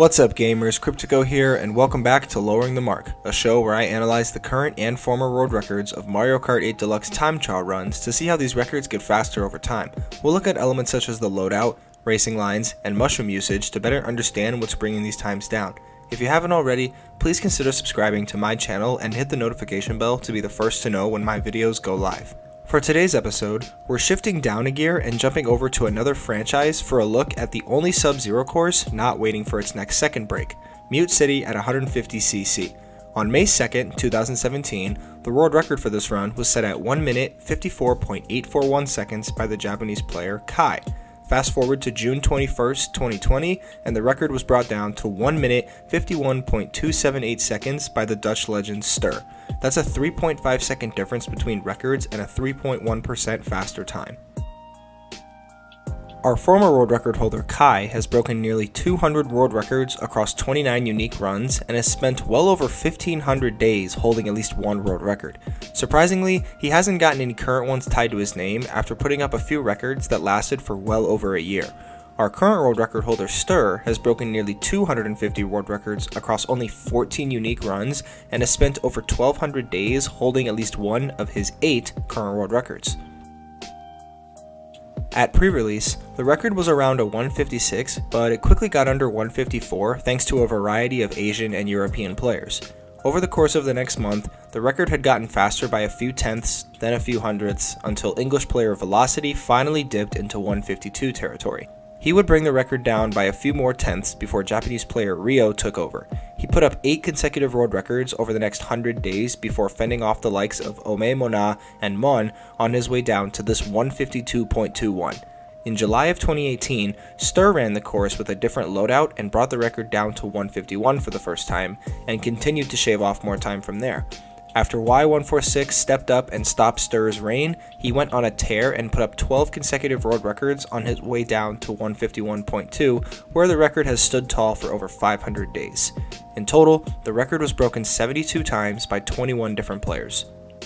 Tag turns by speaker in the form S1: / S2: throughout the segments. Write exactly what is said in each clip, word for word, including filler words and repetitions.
S1: What's up gamers, Cryptico here, and welcome back to Lowering the Mark, a show where I analyze the current and former world records of Mario Kart eight Deluxe time trial runs to see how these records get faster over time. We'll look at elements such as the loadout, racing lines, and mushroom usage to better understand what's bringing these times down. If you haven't already, please consider subscribing to my channel and hit the notification bell to be the first to know when my videos go live. For today's episode, we're shifting down a gear and jumping over to another franchise for a look at the only Sub-Zero course not waiting for its next second break, Mute City at one hundred fifty C C. On May second, two thousand seventeen, the world record for this run was set at one minute fifty-four point eight four one seconds by the Japanese player Kai. Fast forward to June twenty-first, twenty twenty, and the record was brought down to one minute fifty-one point two seven eight seconds by the Dutch legend Stur. That's a three point five second difference between records and a three point one percent faster time. Our former world record holder Kai has broken nearly two hundred world records across twenty-nine unique runs and has spent well over fifteen hundred days holding at least one world record. Surprisingly, he hasn't gotten any current ones tied to his name after putting up a few records that lasted for well over a year. Our current world record holder Stur has broken nearly two hundred fifty world records across only fourteen unique runs and has spent over twelve hundred days holding at least one of his eight current world records. At pre-release, the record was around a one fifty-six, but it quickly got under one fifty-four thanks to a variety of Asian and European players. Over the course of the next month, the record had gotten faster by a few tenths, then a few hundredths, until English player Velocity finally dipped into one fifty-two territory. He would bring the record down by a few more tenths before Japanese player Ryo took over. He put up eight consecutive world records over the next one hundred days before fending off the likes of Ome Mona and Mon on his way down to this one fifty-two point two one. In July of twenty eighteen, Stur ran the course with a different loadout and brought the record down to one fifty-one for the first time, and continued to shave off more time from there. After Y one forty-six stepped up and stopped Stur's reign, he went on a tear and put up twelve consecutive world records on his way down to one fifty-one point two, where the record has stood tall for over five hundred days. In total, the record was broken seventy-two times by twenty-one different players.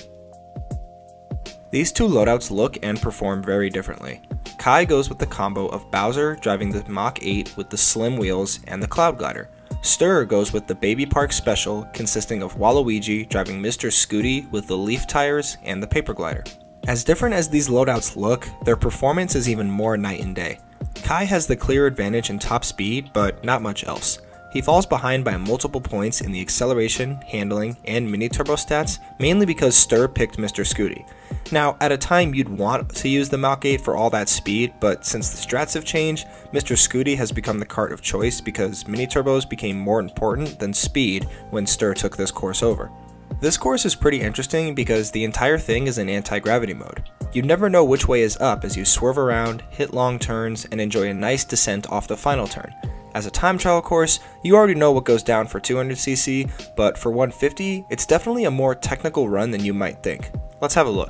S1: These two loadouts look and perform very differently. Kai goes with the combo of Bowser driving the Mach eight with the slim wheels and the Cloud Glider. Stur goes with the Baby Park Special consisting of Waluigi driving Mister Scooty with the Leaf Tires and the Paper Glider. As different as these loadouts look, their performance is even more night and day. Kai has the clear advantage in top speed, but not much else. He falls behind by multiple points in the acceleration, handling, and mini turbo stats, mainly because Stur picked Mister Scooty. Now, at a time you'd want to use the Mach eight for all that speed, but since the strats have changed, Mister Scooty has become the kart of choice because mini turbos became more important than speed when Stur took this course over. This course is pretty interesting because the entire thing is in anti-gravity mode. You never know which way is up as you swerve around, hit long turns, and enjoy a nice descent off the final turn. As a time trial course, you already know what goes down for two hundred C C, but for one fifty, it's definitely a more technical run than you might think. Let's have a look.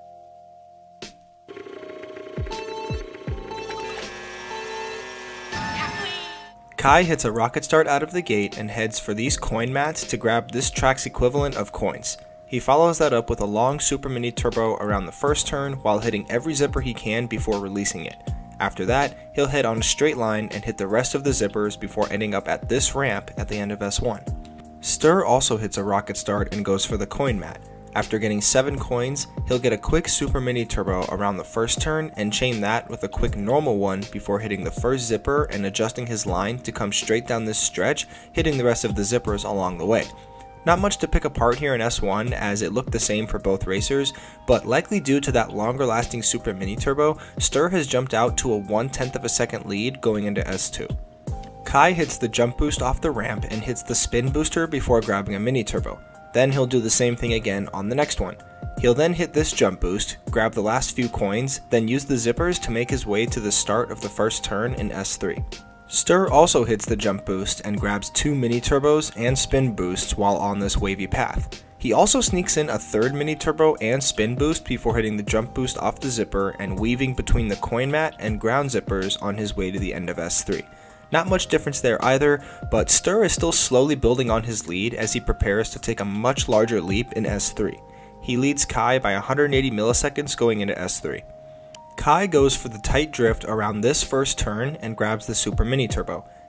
S1: Kai hits a rocket start out of the gate and heads for these coin mats to grab this track's equivalent of coins. He follows that up with a long super mini turbo around the first turn while hitting every zipper he can before releasing it. After that, he'll head on a straight line and hit the rest of the zippers before ending up at this ramp at the end of S one. Stur also hits a rocket start and goes for the coin mat. After getting seven coins, he'll get a quick super mini turbo around the first turn and chain that with a quick normal one before hitting the first zipper and adjusting his line to come straight down this stretch, hitting the rest of the zippers along the way. Not much to pick apart here in S one as it looked the same for both racers, but likely due to that longer lasting super mini turbo, Stur has jumped out to a one tenth of a second lead going into S two. Kai hits the jump boost off the ramp and hits the spin booster before grabbing a mini turbo. Then he'll do the same thing again on the next one. He'll then hit this jump boost, grab the last few coins, then use the zippers to make his way to the start of the first turn in S three. Stur also hits the jump boost and grabs two mini turbos and spin boosts while on this wavy path. He also sneaks in a third mini turbo and spin boost before hitting the jump boost off the zipper and weaving between the coin mat and ground zippers on his way to the end of S three. Not much difference there either, but Stur is still slowly building on his lead as he prepares to take a much larger leap in S three. He leads Kai by one hundred eighty milliseconds going into S three. Kai goes for the tight drift around this first turn and grabs the super mini turbo.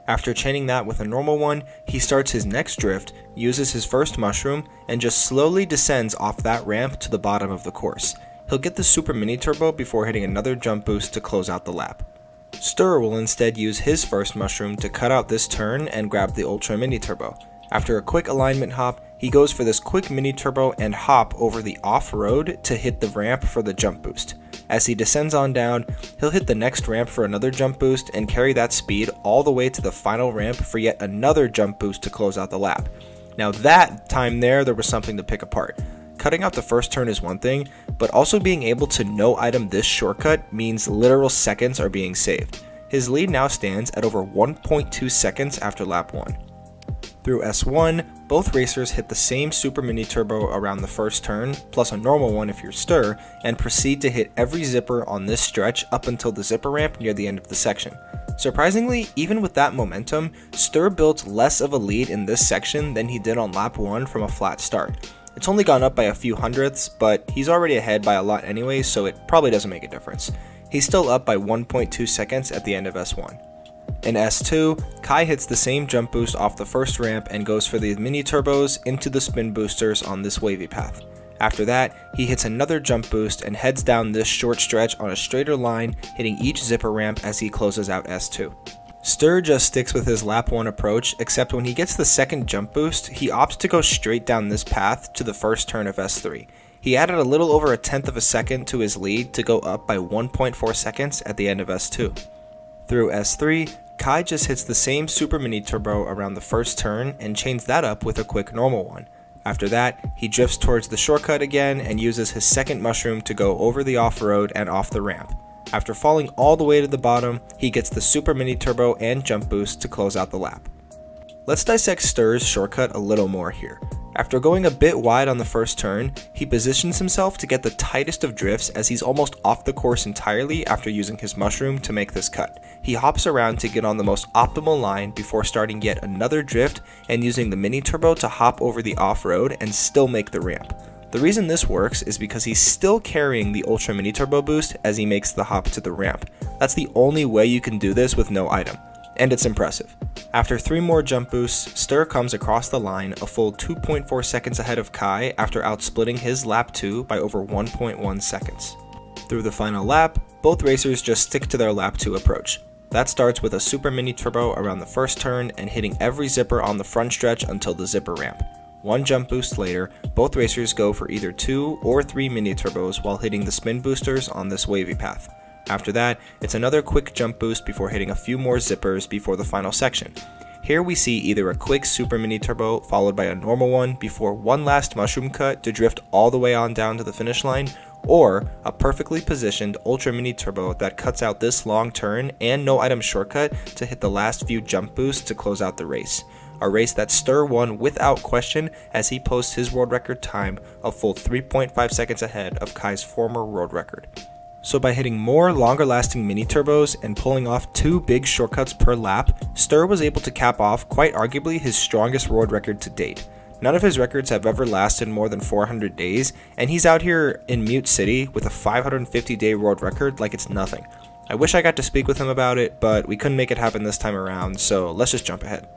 S1: After chaining that with a normal one, he starts his next drift, uses his first mushroom, and just slowly descends off that ramp to the bottom of the course. He'll get the super mini turbo before hitting another jump boost to close out the lap. Stir will instead use his first mushroom to cut out this turn and grab the ultra mini turbo. After a quick alignment hop, he goes for this quick mini turbo and hop over the off-road to hit the ramp for the jump boost. As he descends on down, he'll hit the next ramp for another jump boost and carry that speed all the way to the final ramp for yet another jump boost to close out the lap. Now that time there, there was something to pick apart. Cutting out the first turn is one thing, but also being able to no-item this shortcut means literal seconds are being saved. His lead now stands at over one point two seconds after lap one. Through S one, both racers hit the same super mini turbo around the first turn, plus a normal one if you're Stir, and proceed to hit every zipper on this stretch up until the zipper ramp near the end of the section. Surprisingly, even with that momentum, Stir built less of a lead in this section than he did on lap one from a flat start. It's only gone up by a few hundredths, but he's already ahead by a lot anyway, so it probably doesn't make a difference. He's still up by one point two seconds at the end of S one. In S two, Kai hits the same jump boost off the first ramp and goes for the mini turbos into the spin boosters on this wavy path. After that, he hits another jump boost and heads down this short stretch on a straighter line, hitting each zipper ramp as he closes out S two. Stir just sticks with his lap one approach, except when he gets the second jump boost, he opts to go straight down this path to the first turn of S three. He added a little over a tenth of a second to his lead to go up by one point four seconds at the end of S two. Through S three, Kai just hits the same super mini turbo around the first turn and chains that up with a quick normal one. After that, he drifts towards the shortcut again and uses his second mushroom to go over the off-road and off the ramp. After falling all the way to the bottom, he gets the super mini turbo and jump boost to close out the lap. Let's dissect Stir's shortcut a little more here. After going a bit wide on the first turn, he positions himself to get the tightest of drifts as he's almost off the course entirely after using his mushroom to make this cut. He hops around to get on the most optimal line before starting yet another drift and using the mini turbo to hop over the off-road and still make the ramp. The reason this works is because he's still carrying the ultra mini turbo boost as he makes the hop to the ramp. That's the only way you can do this with no item, and it's impressive. After three more jump boosts, Stir comes across the line a full two point four seconds ahead of Kai after outsplitting his lap two by over one point one seconds. Through the final lap, both racers just stick to their lap two approach. That starts with a super mini turbo around the first turn and hitting every zipper on the front stretch until the zipper ramp. One jump boost later, both racers go for either two or three mini turbos while hitting the spin boosters on this wavy path. After that, it's another quick jump boost before hitting a few more zippers before the final section. Here we see either a quick super mini turbo followed by a normal one before one last mushroom cut to drift all the way on down to the finish line, or a perfectly positioned ultra mini turbo that cuts out this long turn and no item shortcut to hit the last few jump boosts to close out the race. A race that Stir won without question as he posts his world record time a full three point five seconds ahead of Kai's former world record. So by hitting more longer lasting mini turbos and pulling off two big shortcuts per lap, Stir was able to cap off quite arguably his strongest world record to date. None of his records have ever lasted more than four hundred days, and he's out here in Mute City with a five hundred fifty day world record like it's nothing. I wish I got to speak with him about it, but we couldn't make it happen this time around, so let's just jump ahead.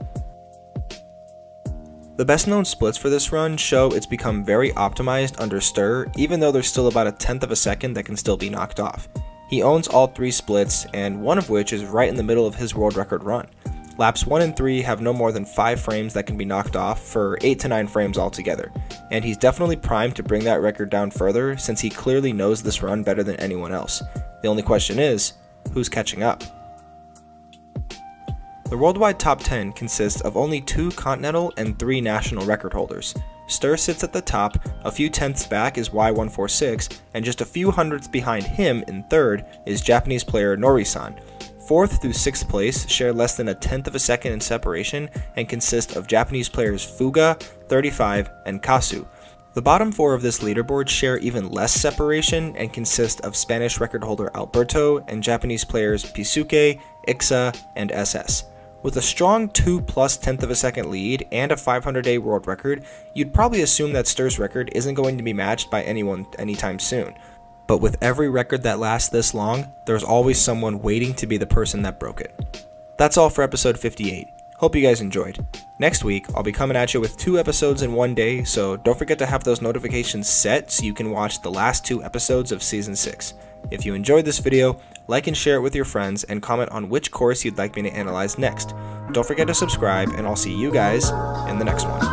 S1: The best known splits for this run show it's become very optimized under Stir, even though there's still about a tenth of a second that can still be knocked off. He owns all three splits, and one of which is right in the middle of his world record run. Laps one and three have no more than five frames that can be knocked off for eight to nine frames altogether, and he's definitely primed to bring that record down further since he clearly knows this run better than anyone else. The only question is, who's catching up? The worldwide top ten consists of only two continental and three national record holders. Stir sits at the top, a few tenths back is Y one forty-six, and just a few hundredths behind him in third is Japanese player Nori-san. Fourth through sixth place share less than a tenth of a second in separation and consist of Japanese players Fuga, thirty-five, and Kasu. The bottom four of this leaderboard share even less separation and consist of Spanish record holder Alberto and Japanese players Pisuke, Ixa, and S S. With a strong two plus tenth of a second lead and a five hundred day world record, you'd probably assume that Stir's record isn't going to be matched by anyone anytime soon. But with every record that lasts this long, there's always someone waiting to be the person that broke it. That's all for episode fifty-eight. Hope you guys enjoyed. Next week, I'll be coming at you with two episodes in one day, so don't forget to have those notifications set so you can watch the last two episodes of Season six. If you enjoyed this video, like and share it with your friends, and comment on which course you'd like me to analyze next. Don't forget to subscribe, and I'll see you guys in the next one.